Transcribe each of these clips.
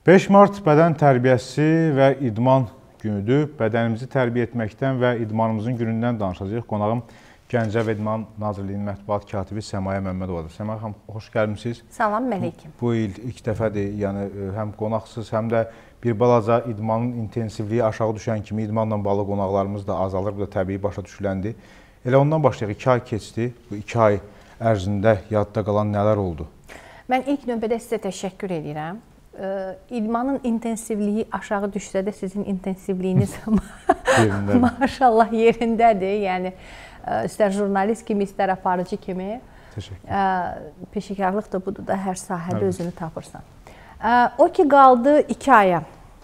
5 Mart bədən tərbiyəsi və idman günüdür. Bədənimizi tərbiyə etməkdən və idmanımızın günündən danışacağıq. Qonağım Gəncə və İdman Nazirliyinin mətbuat katibi Səmaya Məmmədovadır. Səmaya xanım, xoş gəlmisiniz. Salam, mələkəm. Bu il ilk dəfədir, yəni həm qonaqsız, həm də bir balaca idmanın intensivliyi aşağı düşən kimi idmanla bağlı qonaqlarımız da azalır. Bu da təbii başa düşüləndir. Elə ondan başlayaq. 2 ay keçdi. Bu 2 ay ərzində yadda qalan nələr oldu? Mən ilk növbədə sizə təşəkkür edirəm. İdmanın intensivliyi aşağı düşsə də sizin intensivliyiniz maşallah yerindədir. Yəni, istər jurnalist kimi, istər aparıcı kimi. Peşəkarlıq da budur da, hər sahədə özünü tapırsan. O ki, qaldı 2 aya.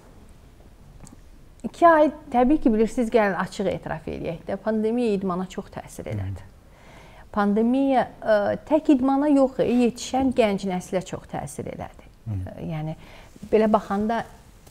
2 ay, təbii ki, bilirsiniz, gəlin açıq etiraf edək də, pandemiya idmana çox təsir elədi. Pandemiya tək idmana yox, yetişən gənc nəslə çox təsir elədi. Yəni, belə baxanda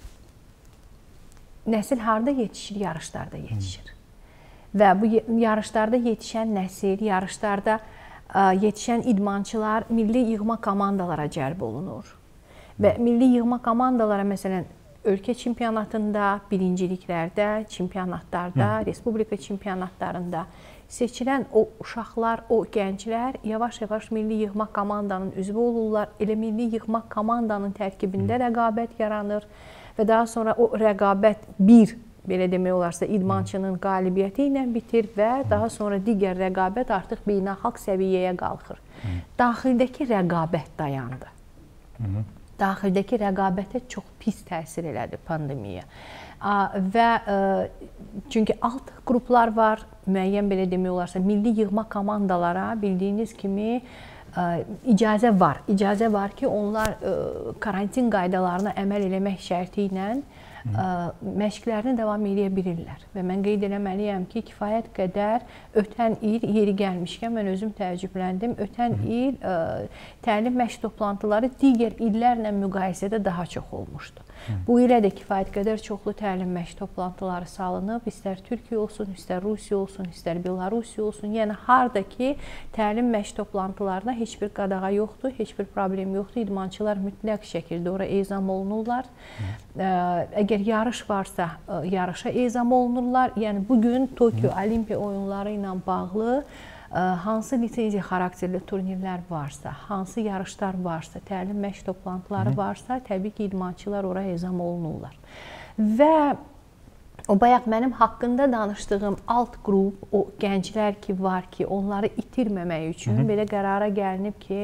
nəsil harada yetişir? Yarışlarda yetişir. Və bu yarışlarda yetişən nəsil, yarışlarda yetişən idmançılar milli yığma komandalara cəlb olunur. Və milli yığma komandalara, məsələn, ölkə çempionatında, birinciliklərdə, çempionatlarda, respublika çempionatlarında seçilən o uşaqlar, o gənclər yavaş-yavaş milli yığma komandanın üzvü olurlar. Elə milli yığma komandanın tərkibində rəqabət yaranır və daha sonra o rəqabət bir, belə demək olarsa, idmançının qalibiyyəti ilə bitir və daha sonra digər rəqabət artıq beynəlxalq səviyyəyə qalxır. Daxildəki rəqabət dayandı. Daxildəki rəqabətə çox pis təsir elədi pandemiya. Və çünki alt qruplar var, müəyyən belə demək olarsa, milli yığma komandalara bildiyiniz kimi icazə var. İcazə var ki, onlar karantin qaydalarına əməl eləmək şərti ilə məşqlərini davam edə bilirlər. Və mən qeyd eləməliyəm ki, kifayət qədər ötən il, yeri gəlmişkən mən özüm təəccübləndim, ötən il təlim məşq toplantıları digər illərlə müqayisədə daha çox olmuşdu. Bu ilə də kifayət qədər çoxlu təlim məşq toplantıları salınıb, istər Türkiyə olsun, istər Rusiya olsun, istər Belarusiya olsun. Yəni, harada ki, təlim məşq toplantılarına heç bir qadağa yoxdur, heç bir problem yoxdur. İdmançılar mütləq şəkildə ora ezam olunurlar. Əgər yarış varsa, yarışa ezam olunurlar. Yəni, bugün Tokyo Olimpiya oyunları ilə bağlı hansı lisenziya xarakterli turnirlər varsa, hansı yarışlar varsa, təlim məşq toplantıları varsa, təbii ki, idmançılar ora ezam olunurlar. Və o bayaq mənim haqqında danışdığım alt qrup, o gənclər ki var ki, onları itirməmək üçün belə qərara gəlinib ki,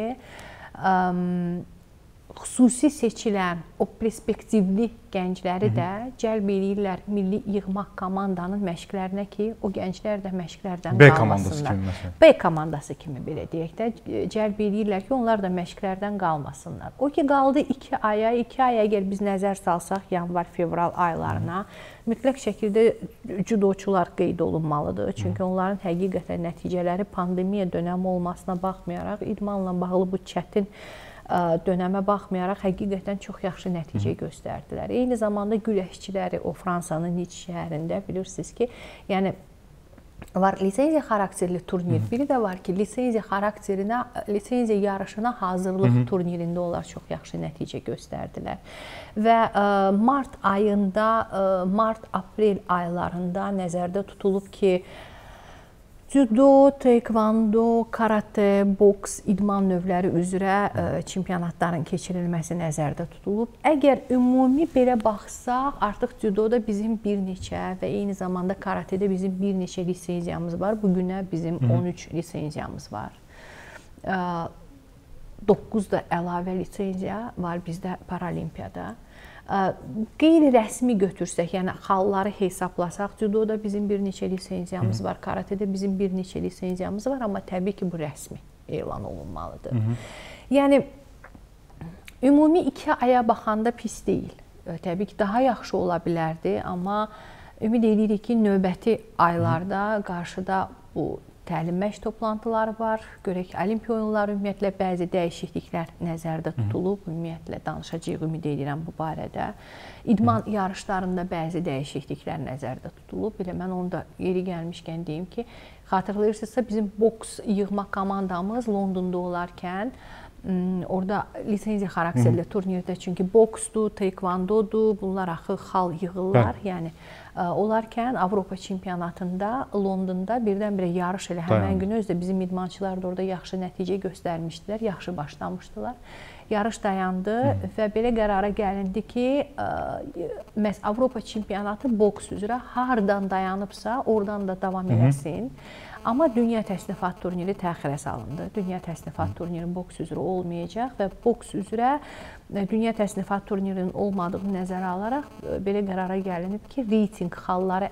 xüsusi seçilən o perspektivli gəncləri də cəlb edirlər milli yığma komandanın məşqlərinə ki, o gənclər də məşqlərdən qalmasınlar. B komandası kimi belə deyək də, cəlb edirlər ki, onlar da məşqlərdən qalmasınlar. O ki, qaldı 2 aya, 2 aya əgər biz nəzər salsaq, yanvar-fevral aylarına, mütləq şəkildə judoçular qeyd olunmalıdır. Çünki onların həqiqətən nəticələri pandemiya dönəmi olmasına baxmayaraq, idmanla bağlı bu çətin dönəmə baxmayaraq həqiqətən çox yaxşı nəticə göstərdilər. Eyni zamanda güləşçiləri o Fransanın Nice şəhərində bilirsiniz ki, yəni var lisenziya xarakterli turnir, biri də var ki, lisenziya yarışına hazırlıq turnirində onlar çox yaxşı nəticə göstərdilər. Və mart ayında, mart-aprel aylarında nəzərdə tutulub ki, Judo, taekwondo, karate, boks, idman növləri üzrə çempionatların keçirilməsi nəzərdə tutulub. Əgər ümumi belə baxsaq, artıq judoda bizim bir neçə və eyni zamanda karatedə bizim bir neçə lisenziyamız var. Bugünə bizim 13 lisenziyamız var. 9 da əlavə lisenziya var bizdə paralimpiyada. Qeyri-rəsmi götürsək, yəni xalları hesablasaq, judoda bizim bir neçə lisenziyamız var, karatedə bizim bir neçə lisenziyamız var, amma təbii ki, bu rəsmi elan olunmalıdır. Yəni, ümumi 2 aya baxanda pis deyil. Təbii ki, daha yaxşı ola bilərdi, amma ümid edirik ki, növbəti aylarda qarşıda bu təlim məşq toplantıları var. Görək, Olimpiya oyunları ümumiyyətlə bəzi dəyişikliklər nəzərdə tutulub. Ümumiyyətlə danışacağıq, ümid edirəm bu barədə. İdman yarışlarında bəzi dəyişikliklər nəzərdə tutulub. Belə mən onu da yeri gəlmişkən deyim ki, xatırlayırsınızsa bizim boks yığma komandamız Londonda olarkən orada lisenziya xarakterli turnirdə, çünki boksdur, taekvondodur, bunlar axı xal yığırlar. Yəni olarkən Avropa çempionatında Londonda birdən-birə yarış elə həmin gün özdə bizim idmançılar da orada yaxşı nəticə göstərmişdilər, yaxşı başlamışdılar. Yarış dayandı və belə qərara gəlindi ki, məhz Avropa çempionatı boks üzrə hardan dayanıbsa, oradan da davam eləsin. Amma dünya təsnifat turniri təxirə salındı. Dünya təsnifat turniri boks üzrə olmayacaq və boks üzrə dünya təsnifat turnirinin olmadığını nəzərə alaraq belə qərara gəlinib ki, reytinq xalları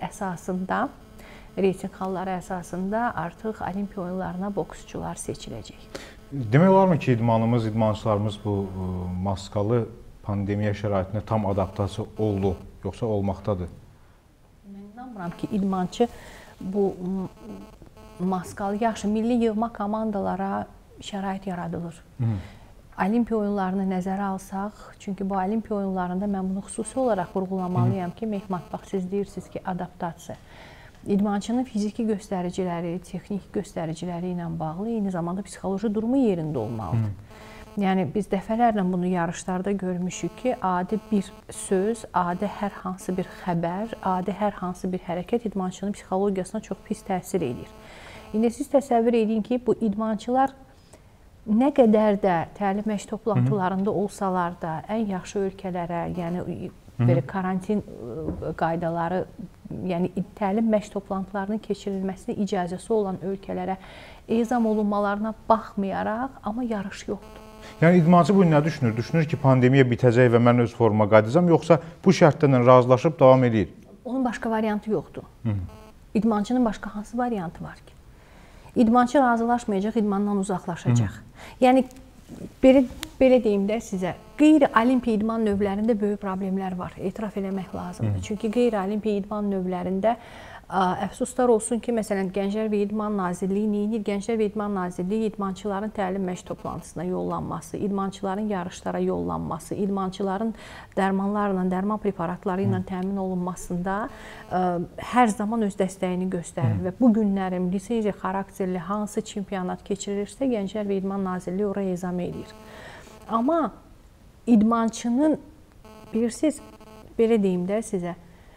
əsasında artıq Olimpiya oyunlarına boksçular seçiləcək. Demək olarmı ki, idmançılarımız bu maskalı pandemiya şəraitində tam adaptasiya oldu, yoxsa olmaqdadır? Mən inanmıram ki, idmançı bu maskalı, yaxşı, milli yığma komandalara şərait yaradılır. Olimpiya oyunlarını nəzərə alsaq, çünki bu Olimpiya oyunlarında mən bunu xüsusi olaraq vurğulamalıyam ki, Mehmet, bax, siz deyirsiniz ki, adaptasiya. İdmançının fiziki göstəriciləri, texniki göstəriciləri ilə bağlı, eyni zamanda psixoloji durumu yerində olmalıdır. Yəni, biz dəfələrlə bunu yarışlarda görmüşük ki, adi bir söz, adi hər hansı bir xəbər, adi hər hansı bir hərəkət idmançının psixologiyasına çox pis təsir edir. İndi siz təsəvvür edin ki, bu idmançılar nə qədər də təlim məşq toplantılarında olsalar da, ən yaxşı ölkələrə, yəni belə karantin qaydaları, yəni təlim məşq toplantılarının keçirilməsinə icazəsi olan ölkələrə ezam olunmalarına baxmayaraq, amma yarış yoxdur. Yəni idmançı bu nə düşünür? Düşünür ki, pandemiya bitəcək və mən öz formama qayıdacağam, yoxsa bu şərtlərlə razılaşıb davam edir? Onun başqa variantı yoxdur. İdmançının başqa hansı variantı var ki? İdmançı razılaşmayacaq, idmandan uzaqlaşacaq. Yəni, belə deyim də sizə, qeyri-olimpiya idman növlərində böyük problemlər var, etiraf eləmək lazımdır. Çünki qeyri-olimpiya idman növlərində əfsuslar olsun ki, məsələn, Gənclər və İdman Nazirliyi neyinir? Gənclər və İdman Nazirliyi idmançıların təlim məşq toplantısına yollanması, idmançıların yarışlara yollanması, idmançıların dərmanlarla, dərman preparatları ilə təmin olunmasında hər zaman öz dəstəyini göstərir və bu günlərin lisenziya xarakterli hansı çempionat keçirilirsə, Gənclər və İdman Nazirliyi oraya ezam edir. Amma idmançının, bilirsiniz, belə deyim də sizə,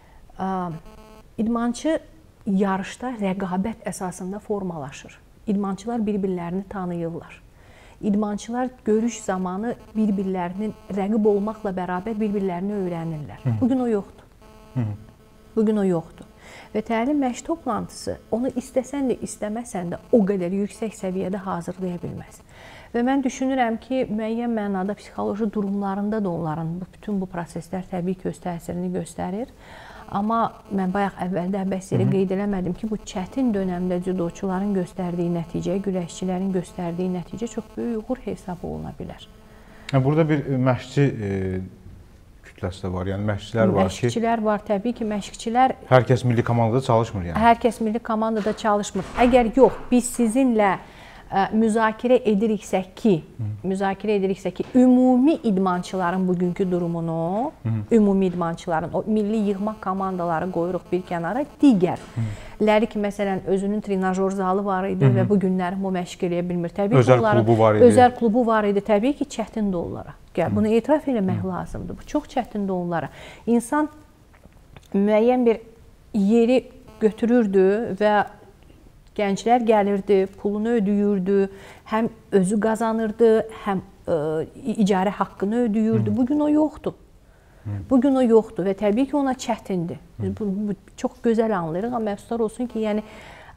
idmançı yarışda rəqabət əsasında formalaşır. İdmançılar bir-birlərini tanıyırlar. İdmançılar görüş zamanı bir-birlərinin rəqib olmaqla bərabər bir-birlərini öyrənirlər. Bugün o yoxdur. Bugün o yoxdur. Və təlim məşq toplantısı onu istəsən də, istəməsən də o qədər yüksək səviyyədə hazırlaya bilməz. Və mən düşünürəm ki, müəyyən mənada psixoloji durumlarında da onların bütün bu proseslər təbii ki, öz təsirini göstərir. Amma mən bayaq əvvəldə bəs yerə qeyd eləmədim ki, bu çətin dönəmdə cüdoçuların göstərdiyi nəticə, güləşçilərin göstərdiyi nəticə çox böyük uğur hesab oluna bilər. Burada bir məşqçi kütləsi də var, yəni məşqçilər var ki... Məşqçilər var, təbii ki, məşqçilər... Hər kəs milli komandada çalışmır yəni? Hər kəs milli komandada çalışmır. Əgər yox, biz sizinlə müzakirə ediriksə ki, ümumi idmançıların bugünkü durumunu, ümumi idmançıların, o milli yığma komandaları qoyuruq bir kənara, digərləri ki, məsələn, özünün trenajör zalı var idi və bu günlərin bu məşq eləyə bilmir. Özəl klubu var idi. Özəl klubu var idi, təbii ki, çətindir onlara. Bunu etiraf eləmək lazımdır, bu çox çətindir onlara. İnsan müəyyən bir yeri götürürdü və gənclər gəlirdi, pulunu ödəyirdi, həm özü qazanırdı, həm icarə haqqını ödəyirdi. Bugün o yoxdur. Bugün o yoxdur və təbii ki, ona çətindir. Bu çox gözəl anlayırıq, amma əfsuslar olsun ki, yəni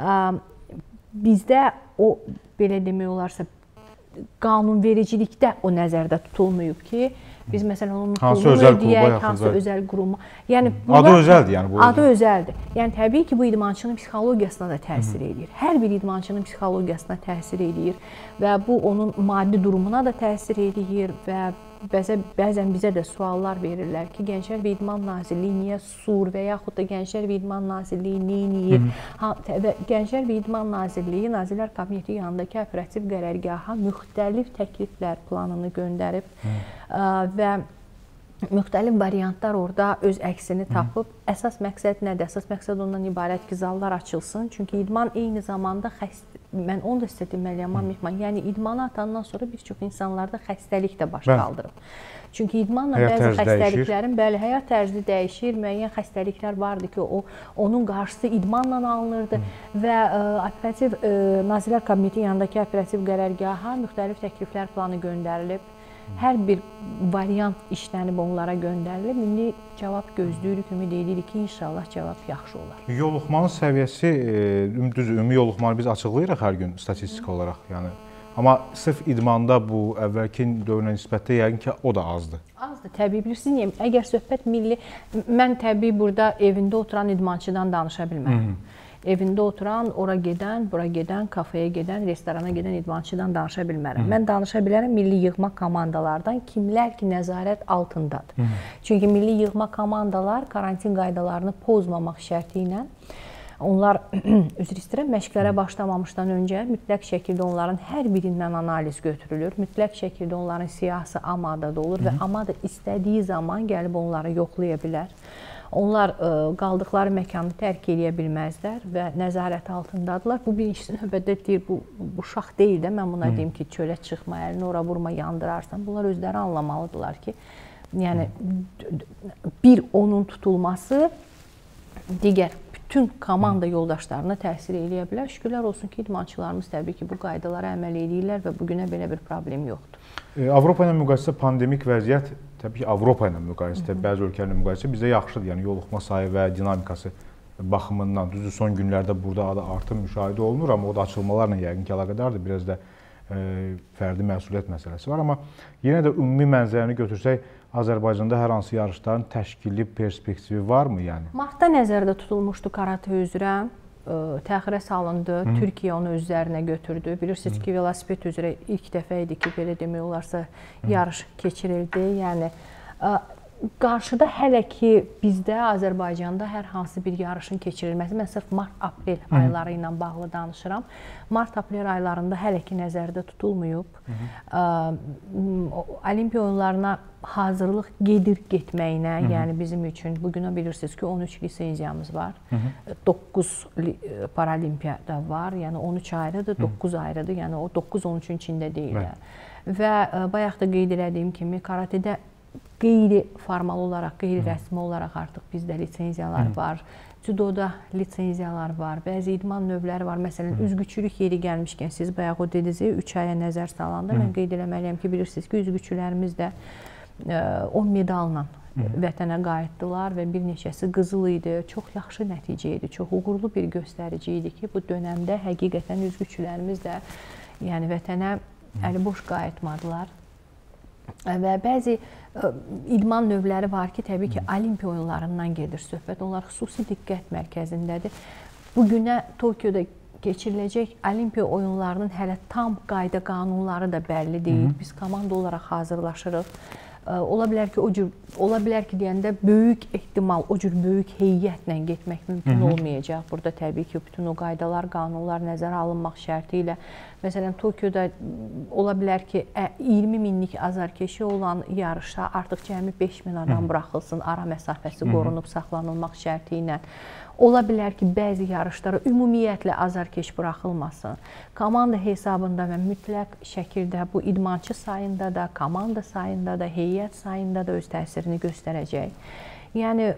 bizdə o, belə demək olarsa, qanunvericilikdə o nəzərdə tutulmayıb ki, biz məsələn onun pulunu ödəyək, hansı özəl qurumu. Adı özəldir yəni? Adı özəldir. Yəni təbii ki, bu idmançının psixologiyasına da təsir edir. Hər bir idmançının psixologiyasına təsir edir və bu onun maddi durumuna da təsir edir və bəzən bizə də suallar verirlər ki, Gənclər və İdman Nazirliyi niyə sur və yaxud da Gənclər və İdman Nazirliyi neyniyir? Gənclər və İdman Nazirliyi Nazirlər Kabineti yanındakı operativ qərargaha müxtəlif təkliflər planını göndərib və müxtəlif variantlar orada öz əksini tapıb. Əsas məqsəd nədir? Əsas məqsəd ondan ibarət ki, zallar açılsın. Çünki idman eyni zamanda mən onu da sizə deməliyəm, Mehman. Yəni idmanı atandan sonra bir çox insanlarda xəstəlik də baş qaldırıb. Çünki idmanla bəzi xəstəliklərin, bəli, həyat tərzi dəyişir, müəyyən xəstəliklər vardı ki, onun qarşısı idmanla alınırdı və operativ Nazirlər Kabineti yanındakı operativ qərargaha müxtəlif təkliflər planı göndərilib. Hər bir variant işlənib onlara göndərilib. İndi cavab gözləyirik, ümid edirik ki, inşallah cavab yaxşı olar. Yoluxmanın səviyyəsi, düz ümumi yoluxmanı biz açıqlayırıq hər gün statistik olaraq. Yəni, amma sırf idmanda bu əvvəlki dövrünə nisbətdə yəqin ki, o da azdır. Azdır, təbii bilirsiniz. Əgər söhbət milli, mən təbii burada evində oturan idmançıdan danışa bilmərəm. Evində oturan, ora gedən, bura gedən, kafeyə gedən, restorana gedən idmançıdan danışa bilmərəm. Mən danışa bilərəm milli yığma komandalardan kimlər ki, nəzarət altındadır. Çünki milli yığma komandalar karantin qaydalarını pozmamaq şərti ilə onlar, üzr istəyirəm, məşqlərə başlamamışdan öncə mütləq şəkildə onların hər birindən analiz götürülür. Mütləq şəkildə onların siyahısı AMADA-da olur və AMADA istədiyi zaman gəlib onları yoxlaya bilər. Onlar qaldıqları məkanı tərk edə bilməzlər və nəzarət altındadılar. Bu birincisi növbədə deyir, bu uşaq deyil də, mən buna deyim ki, çölə çıxma, əlini ora vurma, yandırarsan. Bunlar özləri anlamalıdırlar ki, yəni bir onun tutulması digər bütün komanda yoldaşlarına təsir edə bilər. Şükürlər olsun ki, idmançılarımız təbii ki, bu qaydalara əməl edirlər və bugünə belə bir problem yoxdur. Avropa ilə müqayisədə pandemik vəziyyət, təbii ki, Avropa ilə müqayisədə, bəzi ölkələrlə müqayisədə bizdə yaxşıdır. Yəni, yoluxma sayı və dinamikası baxımından, düzdür, son günlərdə burada artım müşahidə olunur, amma o da açılmalarla yəqin ki, əlaqədardır. Biraz da fərdi məsuliyyət məsələsi var. Amma yenə də ümumi mənzərəni götürsək, Azərbaycanda hər hansı yarışların təşkili perspektivi varmı? Yəni? Martda nəzərdə tutulmuşdu karate üzrə. Təxirə salındı, Türkiyə onu özlərinə götürdü. Bilirsiniz ki, velosiped üzrə ilk dəfə idi ki, belə demək olarsa, yarış keçirildi. Yəni, qarşıda hələ ki, bizdə, Azərbaycanda hər hansı bir yarışın keçirilməsi, mən sırf mart-aprel ayları ilə bağlı danışıram. Mart-aprel aylarında hələ ki, nəzərdə tutulmayıb. Olimpiya oyunlarına hazırlıq getməyinə, yəni bizim üçün, bugünə bilirsiniz ki, 13 lisenziyamız var, 9 paralimpiya var, yəni 13 ayrıdır, 9 ayrıdır, yəni o 9 13-ün içində deyilər. Və bayaq da qeyd elədiyim kimi, karatedə qeyri-formal olaraq, qeyri-rəsmi olaraq artıq bizdə lisenziyalar var, judoda lisenziyalar var, bəzi idman növləri var. Məsələn, üzgüçülük yeri gəlmişkən, siz bayaq o dediniz, 3 aya nəzər salanda, mən qeyd eləməliyəm ki, bilirsiniz ki, üzgüçülərimiz də 10 medalla vətənə qayıtdılar və bir neçəsi qızıl idi. Çox yaxşı nəticə idi, çox uğurlu bir göstərici idi ki, bu dönəmdə həqiqətən üzgüçülərimiz də vətənə əli boş qayıtmadılar. Və bəzi idman növləri var ki, təbii ki, olimpiya oyunlarından gedir söhbət. Onlar xüsusi diqqət mərkəzindədir. Bugünə Tokyoda keçiriləcək olimpiya oyunlarının hələ tam qayda qanunları da bəlli deyil. Biz komanda olaraq hazırlaşırıq. Ola bilər ki, deyəndə böyük ehtimal o cür böyük heyətlə getmək mümkün olmayacaq. Burada təbii ki, bütün o qaydalar, qanunlar nəzərə alınmaq şərti ilə. Məsələn, Tokyoda ola bilər ki, 20 minlik azarkeşi olan yarışda artıq cəmi 5 min adam buraxılsın, ara məsafəsi qorunub saxlanılmaq şərti ilə. Ola bilər ki, bəzi yarışlara ümumiyyətlə azarkeş buraxılmasın. Komanda hesabında və mütləq şəkildə bu idmançı sayında da, komanda sayında da, heyət sayında da öz təsirini göstərəcək. Yəni,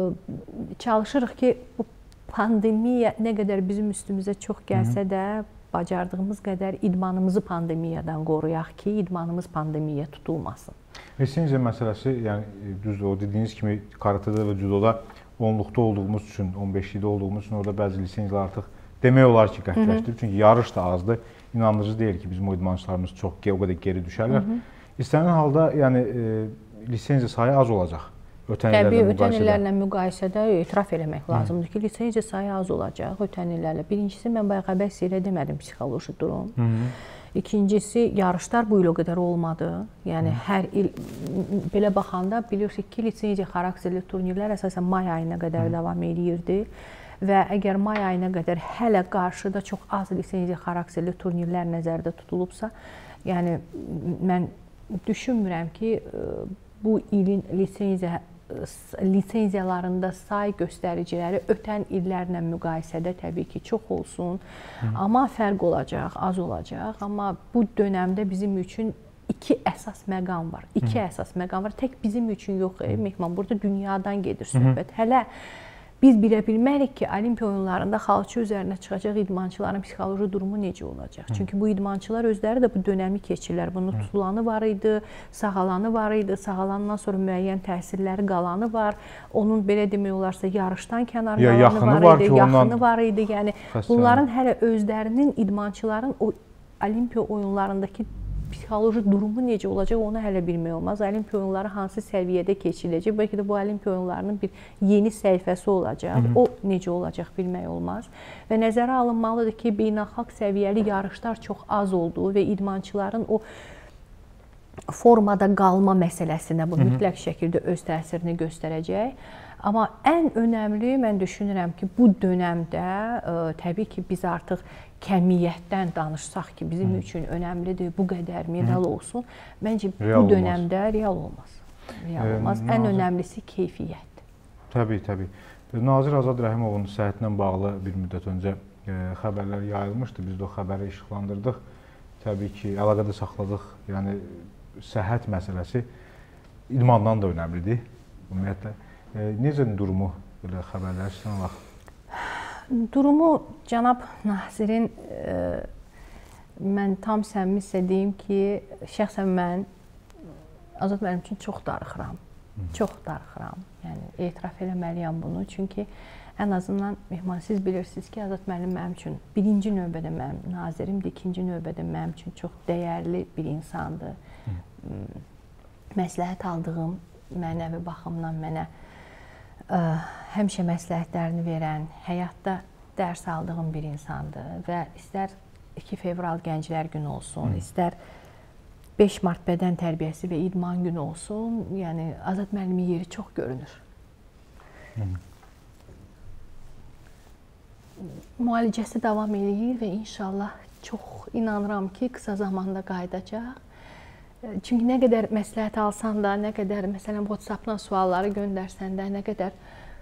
çalışırıq ki, bu pandemiya nə qədər bizim üstümüzə çox gəlsə də, bacardığımız qədər idmanımızı pandemiyadan qoruyaq ki, idmanımız pandemiyaya tutulmasın. Lisenziya məsələsi, yəni düzdür, o dediyiniz kimi karatedə və judoda 10-luqda olduğumuz üçün, 15-likdə olduğumuz üçün orada bəzi lisenziyalar artıq demək olar ki, qətləşdir. Çünki yarış da azdır. İnandırıcı deyil ki, bizim o idmançılarımız çox o qədər geri düşərlər. İstənilən halda, yəni lisenziya sayı az olacaq. Təbii, ötən illərlə müqayisədə etiraf eləmək lazımdır ki, lisenziya sayı az olacaq ötən illərlə. Birincisi, mən bayaq əbəs ilə demədim psixoloji durum. İkincisi, yarışlar bu il o qədər olmadı. Yəni, hər il belə baxanda bilirsiniz ki, lisenziya xarakterli turnirlər əsasən may ayına qədər davam edirdi. Və əgər may ayına qədər hələ qarşıda çox az lisenziya xarakterli turnirlər nəzərdə tutulubsa, yəni mən düşünmürəm ki, bu ilin lisenziya lisenziyalarında say göstəriciləri ötən illərlə müqayisədə təbii ki, çox olsun. Amma fərq olacaq, az olacaq. Amma bu dönəmdə bizim üçün iki əsas məqam var. Əsas məqam var. Tək bizim üçün yox, Mehman. Burada dünyadan gedir söhbət. Hələ biz bilə bilmərik ki, Olimpiya oyunlarında xalça üzərinə çıxacaq idmançıların psixoloji durumu necə olacaq. Çünki bu idmançılar özləri də bu dönəmi keçirlər. Bunun tutulanı var idi, sağalanı var idi, sağalandan sonra müəyyən təsirləri qalanı var. Onun belə demək olarsa yarışdan kənar qalanı var idi, yaxını var idi. Yəni bunların hələ özlərinin idmançıların o Olimpiya oyunlarındakı psixoloji durumu necə olacaq, onu hələ bilmək olmaz. Olimpiya oyunları hansı səviyyədə keçiriləcək? Bəlkə də bu Olimpiya oyunlarının bir yeni səhifəsi olacaq. O necə olacaq bilmək olmaz. Və nəzərə alınmalıdır ki, beynəlxalq səviyyəli yarışlar çox az olduğu və idmançıların o formada qalma məsələsinə bu mütləq şəkildə öz təsirini göstərəcək. Amma ən önəmli, mən düşünürəm ki, bu dönəmdə təbii ki, biz artıq kəmiyyətdən danışsaq ki, bizim üçün önəmlidir, bu qədər medal olsun. Məncə bu dönəmdə real olmaz. Ən önəmlisi keyfiyyət. Təbii, təbii. Nazir Azad Rəhimovun səhhətinə bağlı bir müddət öncə xəbərlər yayılmışdı. Biz də o xəbəri işıqlandırdıq. Təbii ki, əlaqədə saxladıq. Yəni, səhhət məsələsi idmandan da önəmlidir, ümumiyyətlə. Necə durumu belə xəbərlər sizdən alaq? Durumu cənab nazirin mən tam səmimi sizə deyim ki, şəxsən mən Azad mənim üçün çox darıxıram. Çox darıxıram. Yəni etiraf eləməliyəm bunu. Çünki ən azından Mehman, siz bilirsiniz ki, Azad mənim üçün birinci növbədə mənim nazirimdir, ikinci növbədə mənim üçün çox dəyərli bir insandır. Məsləhət aldığım mənəvi baxımdan mənə həmişə məsləhətlərini verən, həyatda dərs aldığım bir insandır və istər 2 fevral Gənclər Günü olsun, istər 5 mart bədən tərbiyəsi və idman günü olsun, yəni Azad müəllimin yeri çox görünür. Müalicəsi davam edir və inşallah çox inanıram ki, qısa zamanda qayıdacaq. Çünki nə qədər məsləhət alsan da, nə qədər məsələn WhatsApp-dan sualları göndərsən də, nə qədər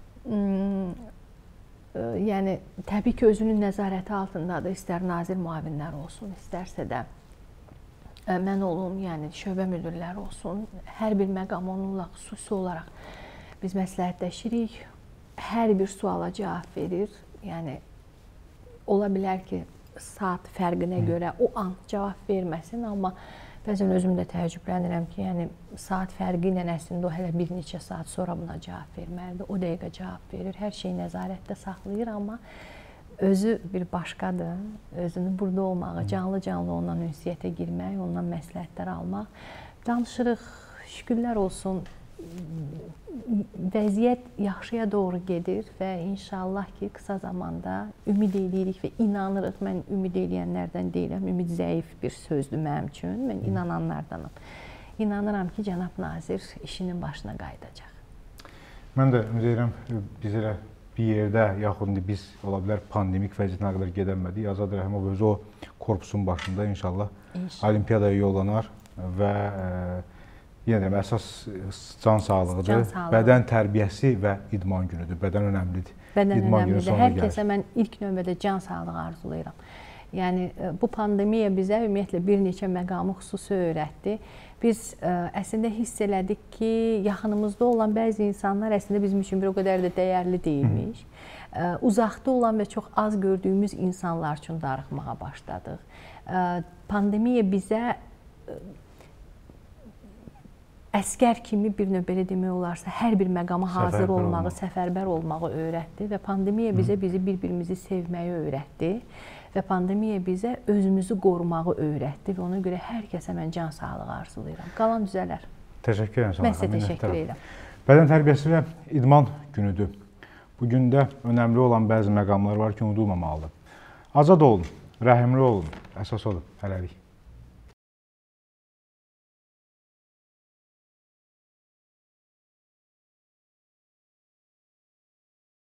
yəni təbii ki, özünün nəzarəti altındadır. İstər nazir müavinlər olsun, istərsə də mən olum, yəni şöbə müdirləri olsun. Hər bir məqam onunla xüsusi olaraq biz məsləhətləşirik. Hər bir suala cavab verir. Yəni ola bilər ki, saat fərqinə görə o an cavab verməsin, amma bəzən özüm də təəccüblənirəm ki, yəni saat fərqi ilə əslində o hələ bir neçə saat sonra buna cavab verməlidir. O dəqiqə cavab verir, hər şeyi nəzarətdə saxlayır, amma özü bir başqadır. Özünün burada olmağı, canlı-canlı ondan ünsiyyətə girmək, ondan məsləhətlər almaq. Danışırıq, şükürlər olsun, vəziyyət yaxşıya doğru gedir və inşallah ki, qısa zamanda ümid edirik və inanırıq. Mən ümid edənlərdən deyiləm, ümid zəif bir sözdür mənim üçün, mən inananlardanam. İnanıram ki, cənab nazir işinin başına qayıdacaq. Mən də ümid edirəm, biz elə bir yerdə, yaxud biz ola bilər pandemik vəziyyətinə qədər gedəmədik. Azad Rəhimov özü o korpusun başında inşallah olimpiyadaya yollanar və yenə deyirəm, əsas can sağlığıdır, bədən tərbiyəsi və idman günüdür. Bədən önəmlidir. Bədən önəmlidir. Hər kəsə mən ilk növbədə can sağlığı arzulayıram. Yəni, bu pandemiya bizə ümumiyyətlə bir neçə məqamı xüsusi öyrətdi. Biz əslində hiss elədik ki, yaxınımızda olan bəzi insanlar əslində bizim üçün bir o qədər də dəyərli deyilmiş. Uzaqda olan və çox az gördüyümüz insanlar üçün darıxmağa başladıq. Pandemiya bizə əskər kimi bir növ belə demək olarsa, hər bir məqama hazır olmağı, səfərbər olmağı öyrətdi və pandemiya bizə bir-birimizi sevməyi öyrətdi və pandemiya bizə özümüzü qorumağı öyrətdi və ona görə hər kəsə mən can sağlığı arzulayıram. Qalan düzələr. Təşəkkür edirəm. Mən sizə təşəkkür edirəm. Bədən tərbiyəsi və idman günüdür. Bu gündə önəmli olan bəzi məqamlar var ki, unudulmamalıdır. Azad olun, rəhimli olun, əsas olun. Hələlik.